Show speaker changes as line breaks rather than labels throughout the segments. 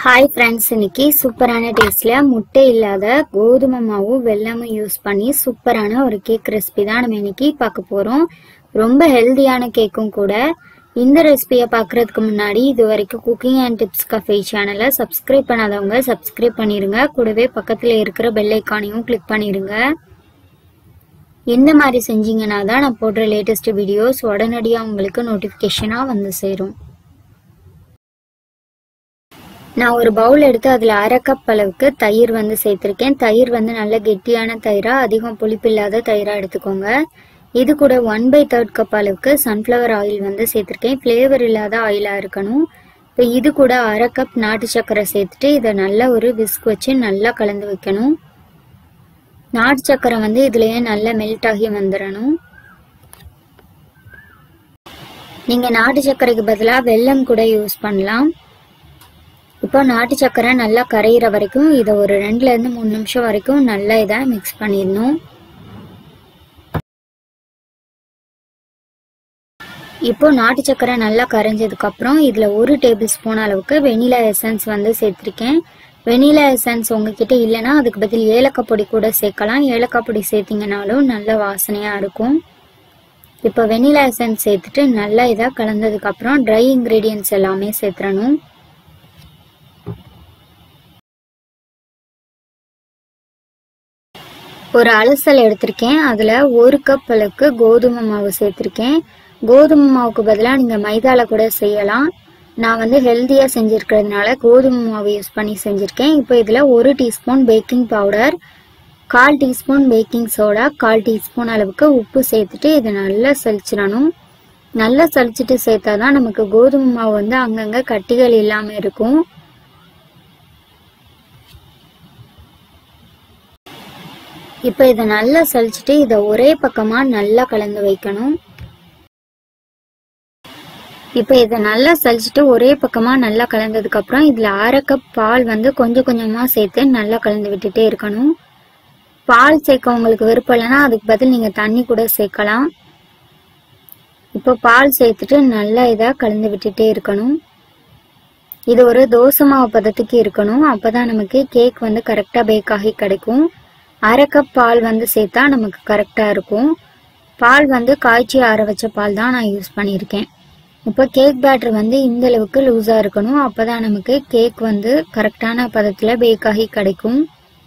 Hi friends இன்னைக்கு சூப்பரான டேஸ்ட்ல முட்டை இல்லாத கோதுமை மாவு வெல்லமும் யூஸ் பண்ணி சூப்பரான ஒரு கேக் ரெசிபி தான் நம்ம இன்னைக்கு பார்க்க போறோம். ரொம்ப ஹெல்தியான கேக்கும் கூட. இந்த ரெசிபியை பார்க்கிறதுக்கு முன்னாடி இதுவரைக்கும் குக்கிங் அண்ட் டிப்ஸ் கஃபே சேனலை சப்ஸ்கிரைப் பண்ணாதவங்க சப்ஸ்கிரைப் பண்ணிருங்க. கூடவே பக்கத்துல இருக்கிற பெல் ஐகானையும் கிளிக் பண்ணிருங்க. இந்த மாதிரி செஞ்சீங்கன்னா தான் நான் போடுற லேட்டஸ்ட் வீடியோஸ் உடனடியா உங்களுக்கு நோட்டிபிகேஷனா வந்து சேரும். நான் ஒரு பவுல் எடுத்து அதுல அரை கப் அளவுக்கு தயிர் வந்து சேர்த்திருக்கேன். தயிர் வந்து நல்ல கெட்டியான தயிரா, அதிகம் புளிப்பு இல்லாத தயிரா எடுத்துக்கோங்க. இது கூட 1/3 கப் அளவுக்கு சன்ஃபிளவர் ஆயில் வந்து சேர்த்திருக்கேன். ஃபிளேவர் இல்லாத ஆயிலா இருக்கணும். இப்போ இது கூட அரை கப் நாட்டு சர்க்கரை சேர்த்துட்டு இதை நல்லா ஒரு விஸ்க் வச்சு நல்லா கலந்து வைக்கணும். நாட்டு சர்க்கரை வந்து இதுலயே நல்லா மெல்ட் ஆகி வந்துடணும். நீங்க நாட்டு சர்க்கரைக்கு பதிலாக வெல்லம் கூட யூஸ் பண்ணலாம். இப்போ நாட்டு சர்க்கரை நல்லா கரையிற வரைக்கும் இதை ஒரு 2 to 3 நிமிஷம் வரைக்கும் நல்லா இதை மிக்ஸ் பண்ணிடணும். இப்போ நாட்டு சர்க்கரை நல்லா கரைஞ்சதுக்கு அப்புறம் இதுல 1 டேபிள் ஸ்பூன் அளவுக்கு வெனிலா எசன்ஸ் வந்து சேர்த்திருக்கேன். வெனிலா எசன்ஸ் உங்ககிட்ட இல்லைன்னா அதுக்கு பதில் ஏலக்காய் பொடி கூட சேர்க்கலாம். ஏலக்காய் பொடி சேர்த்தீங்கன்னாலும் நல்ல வாசனையா இருக்கும். இப்போ வெனிலா எசன்ஸ் சேர்த்துட்டு நல்லா இதை கலந்ததுக்கு அப்புறம் ட்ரை இன்கிரீடியன்ட்ஸ் எல்லாமே சேர்த்துறணும். ஒரு அலசல் எடுத்திருக்கேன். அதுல 1 கப் அளவுக்கு கோதுமை மாவு சேர்த்திருக்கேன். கோதுமை மாவுக்கு பதிலாக நீங்க மைதால கூட செய்யலாம். நான் வந்து ஹெல்தியா செஞ்சிருக்கிறதுனால கோதுமை மாவு யூஸ் பண்ணி செஞ்சிருக்கேன். இப்போ இதுல 1 teaspoon baking powder, 1/4 teaspoon baking soda, 1/4 teaspoon அளவுக்கு உப்பு சேர்த்துட்டு இதை நல்லா சலிச்சிடணும். நல்லா சலிச்சிட்டு சேர்த்தாதான் நமக்கு கோதுமை மாவு வந்து அங்கங்க கட்டிகள் இல்லாம இருக்கும். இப்போ இதை நல்லா சலிச்சுட்டு இதை ஒரே பக்கமா நல்லா கலந்து வைக்கணும். இப்போ இதை நல்லா சலிச்சுட்டு ஒரே பக்கமா நல்லா கலந்ததுக்கு அப்புறம் இதுல அரை கப் பால் வந்து கொஞ்சம் கொஞ்சமா சேர்த்து நல்லா கலந்து விட்டுட்டே இருக்கணும். பால் சேர்க்க உங்களுக்கு விருப்பம் இல்லைன்னா அதுக்கு பதில் நீங்க தண்ணி கூட சேர்க்கலாம். இப்போ பால் சேர்த்துட்டு நல்லா இதை கலந்து விட்டுட்டே இருக்கணும். இது ஒரு தோசை மாவு பதத்துக்கு இருக்கணும். அப்பதான் நமக்கு கேக் வந்து கரெக்டா பேக் ஆகி கிடைக்கும். அரை கப் பால் வந்து சேர்த்தா நமக்கு கரெக்டா இருக்கும். பால் வந்து காய்ச்சி ஆற வச்ச பால் தான் நான் யூஸ் பண்ணியிருக்கேன். இப்போ கேக் பேட்டர் வந்து இந்த அளவுக்கு லூஸா இருக்கணும். அப்பதான் நமக்கு கேக் வந்து கரெக்டான பதத்துல பேக் ஆகி கிடைக்கும்.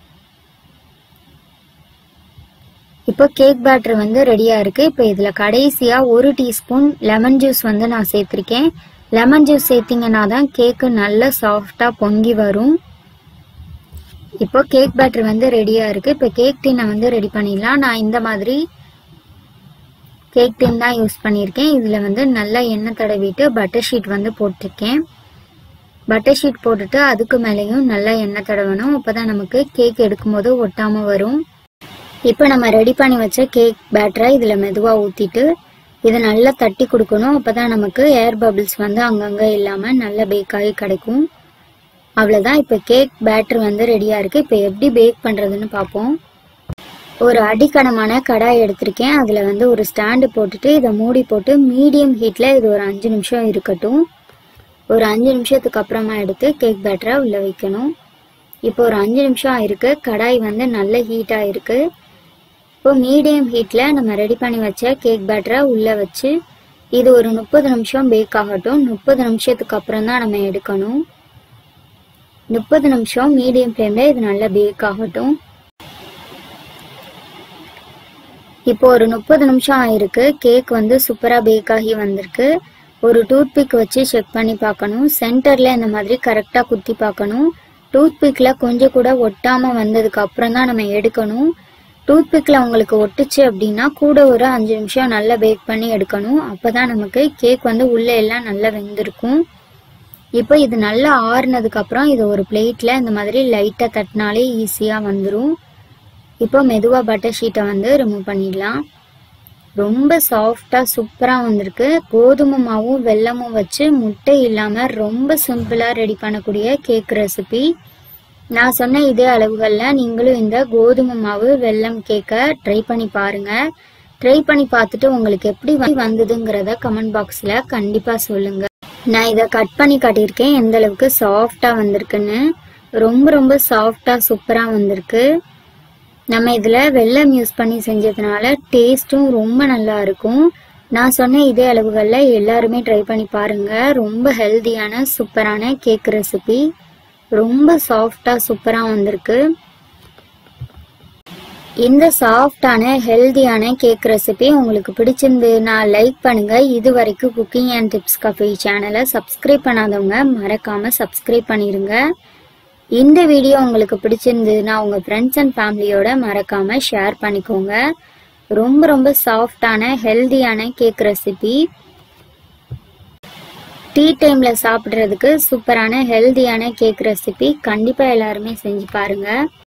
இப்போ கேக் பேட்டர் வந்து ரெடியா இருக்கு. இப்போ இதுல கடைசியா 1 டீஸ்பூன் லெமன் ஜூஸ் வந்து நான் சேர்த்திருக்கேன். லெமன் ஜூஸ் சேர்த்தீங்கன்னா தான் கேக்கு நல்ல சாஃப்டா பொங்கி வரும். இப்போ கேக் பேட்டர் வந்து ரெடியா இருக்கு. இப்போ கேக் டின்னை வந்து ரெடி பண்ணிடலாம். நான் இந்த மாதிரி கேக் டின் தான் யூஸ் பண்ணியிருக்கேன். இதுல வந்து நல்லா எண்ணெய் தடவிட்டு பட்டர் ஷீட் வந்து போட்டிருக்கேன். பட்டர் ஷீட் போட்டுட்டு அதுக்கு மேலேயும் நல்லா எண்ணெய் தடவணும். அப்பதான் நமக்கு கேக் எடுக்கும்போது ஒட்டாம வரும். இப்போ நம்ம ரெடி பண்ணி வச்ச கேக் பேட்டரை இதுல மெதுவா ஊத்திட்டு இதை நல்லா தட்டி கொடுக்கணும். அப்பதான் நமக்கு ஏர் பபிள்ஸ் வந்து அங்கங்க இல்லாம நல்லா பேக் ஆகி கிடைக்கும். அவ்வளவுதான். இப்ப கேக் பேட்டர் வந்து ரெடியா இருக்கு. இப்ப எப்படி பேக் பண்றதுன்னு பார்ப்போம். ஒரு அடிக்கனமான கடாய் எடுத்திருக்கேன். அதுல வந்து ஒரு ஸ்டாண்டு போட்டுட்டு இதை மூடி போட்டு மீடியம் ஹீட்ல இது ஒரு 5 நிமிஷம் இருக்கட்டும். ஒரு 5 நிமிஷத்துக்கு அப்புறமா எடுத்து கேக் பேட்டரை உள்ள வைக்கணும். இப்போ ஒரு 5 நிமிஷம் ஆயிருக்கு. கடாய் வந்து நல்ல ஹீட் ஆயிருக்கு. இப்போ மீடியம் ஹீட்ல நம்ம ரெடி பண்ணி வச்ச கேக் பேட்டரை உள்ள வச்சு இது ஒரு 30 நிமிஷம் பேக் ஆகட்டும். 30 நிமிஷத்துக்கு அப்புறம் தான் நம்ம எடுக்கணும். 30 நிமிஷம் மீடியம் ஃப்ளேம்ல இது நல்லா பேக் ஆகட்டும். இப்போ ஒரு 30 நிமிஷம் ஆயிருக்கு. கேக் வந்து சூப்பரா பேக் ஆகி வந்திருக்கு. ஒரு டூத் பிக் வச்சு செக் பண்ணி பார்க்கணும். சென்டர்ல இந்த மாதிரி கரெக்டா குத்தி பார்க்கணும். டூத் பிக்ல கொஞ்சம் கூட ஒட்டாம வந்ததுக்கு அப்புறம் தான் நம்ம எடுக்கணும். டூத் பிக்ல உங்களுக்கு ஒட்டுச்சு அப்படின்னா கூட ஒரு 5 நிமிஷம் நல்லா பேக் பண்ணி எடுக்கணும். அப்பதான் நமக்கு கேக் வந்து உள்ள எல்லாம் நல்லா வெந்திருக்கும். இப்போ இது நல்லா ஆறுனதுக்கு அப்புறம் இது ஒரு பிளேட்ல இந்த மாதிரி லைட்டா தட்டினாலே ஈஸியா வந்துடும். இப்போ மெதுவா பட்டர் ஷீட்டை வந்து ரிமூவ் பண்ணிடலாம். ரொம்ப சாஃப்டா சூப்பரா வந்திருக்கு. கோதுமை மாவும் வெல்லமும் வச்சு முட்டை இல்லாம ரொம்ப சிம்பிளா ரெடி பண்ணக்கூடிய கேக் ரெசிபி. நான் சொன்ன இதே அளவுகள்ல நீங்களும் இந்த கோதுமை மாவு வெல்லம் கேக்கை ட்ரை பண்ணி பாருங்க. ட்ரை பண்ணி பார்த்துட்டு உங்களுக்கு எப்படி வந்ததுங்கிறத கமெண்ட் பாக்ஸ்ல கண்டிப்பா சொல்லுங்க. நான் இதை கட் பண்ணி காட்டியிருக்கேன் எந்த அளவுக்கு சாஃப்டா வந்திருக்குன்னு. ரொம்ப ரொம்ப சாஃப்டா சூப்பரா வந்திருக்கு. நம்ம இதுல வெல்லம் யூஸ் பண்ணி செஞ்சதுனால டேஸ்டும் ரொம்ப நல்லா இருக்கும். நான் சொன்ன இதே அளவுகள்ல எல்லாருமே ட்ரை பண்ணி பாருங்க. ரொம்ப ஹெல்தியான சூப்பரான கேக் ரெசிபி. ரொம்ப சாஃப்டா சூப்பரா வந்திருக்கு. இந்த சாஃப்டான ஹெல்தியான கேக் ரெசிபி உங்களுக்கு பிடிச்சிருந்ததுன்னா லைக் பண்ணுங்க. இது வரைக்கும் குக்கிங் அண்ட் டிப்ஸ் கஃபே சேனலை சப்ஸ்கிரைப் பண்ணாதவங்க மறக்காம சப்ஸ்கிரைப் பண்ணிருங்க. இந்த வீடியோ உங்களுக்கு பிடிச்சிருந்ததுன்னா உங்க ஃப்ரெண்ட்ஸ் அண்ட் ஃபேமிலியோட மறக்காம ஷேர் பண்ணிக்கோங்க. ரொம்ப ரொம்ப சாஃப்டான ஹெல்தியான கேக் ரெசிபி. டீ டைம்ல சாப்பிட்றதுக்கு சூப்பரான ஹெல்தியான கேக் ரெசிபி. கண்டிப்பா எல்லாருமே செஞ்சு பாருங்க.